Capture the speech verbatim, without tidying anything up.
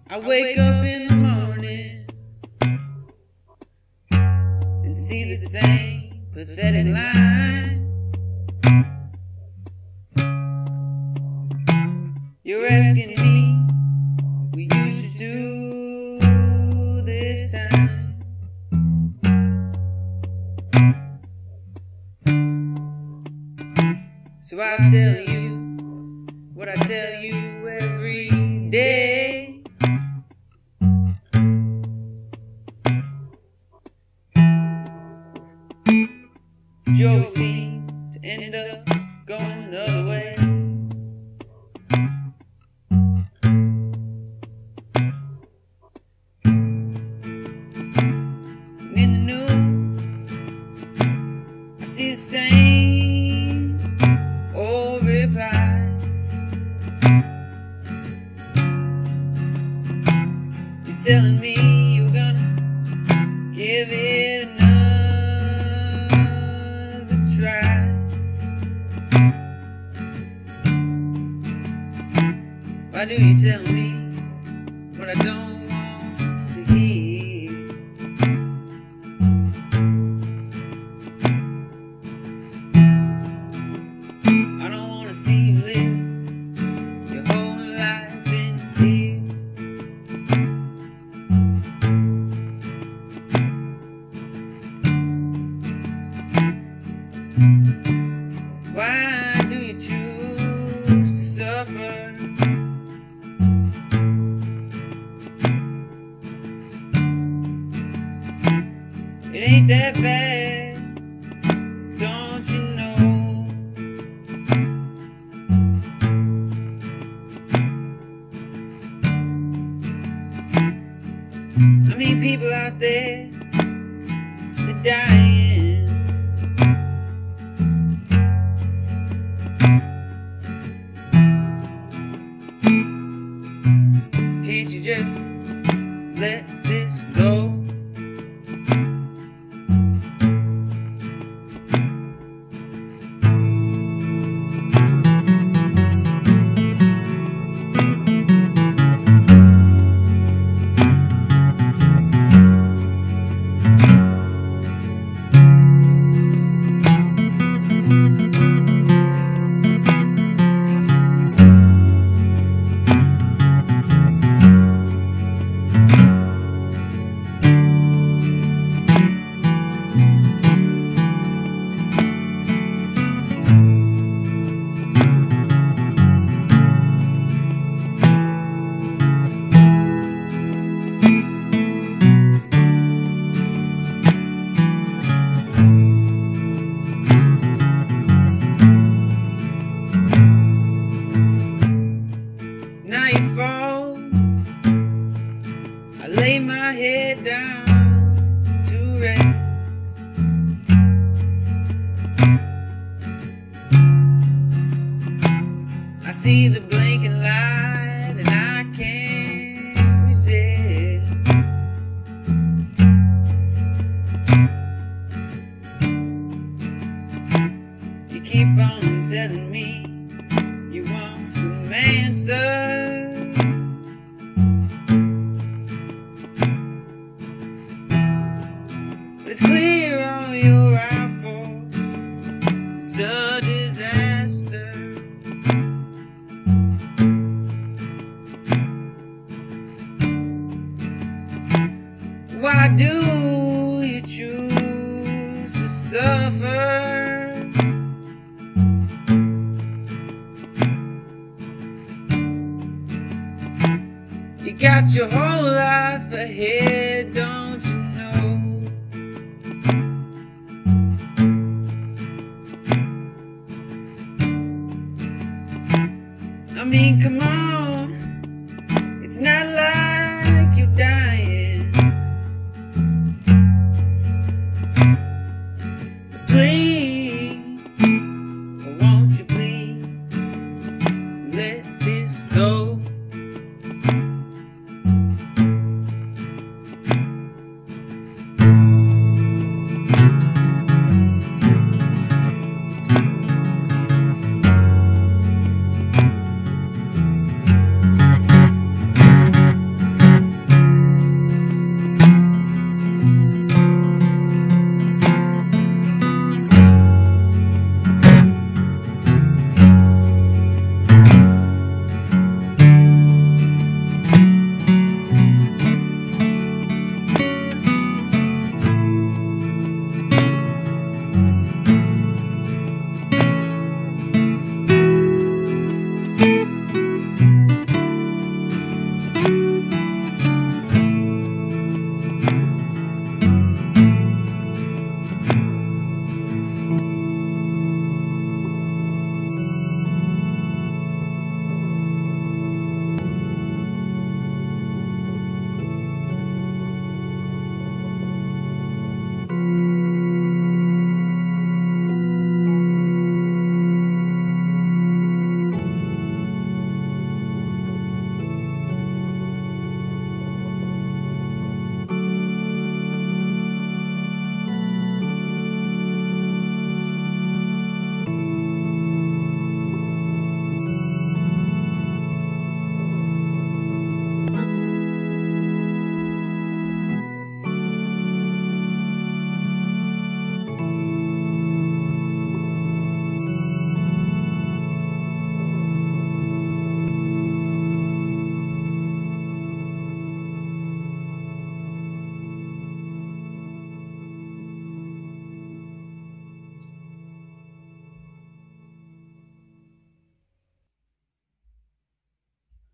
I wake up in the morning and see the same pathetic line. You're asking me, we used to do this time. So I tell you what I tell you every day. You always seem to end up going the other way. And in the news, I see the same old reply. You're telling me you're gonna give it another try. Why do you tell me what I don't want to hear? I don't want to see you live your whole life in fear. Why do you choose to suffer? It ain't that bad, don't you know? I mean, people out there, they're dying. Can't you just let this go? Nightfall, I lay my head down to rest. I see the blinking light and I can't resist. You keep on telling me you want some answers, but it's clear all you're out for is a disaster. Why do you choose to suffer? You got your whole life ahead, don't you know? I mean, come on.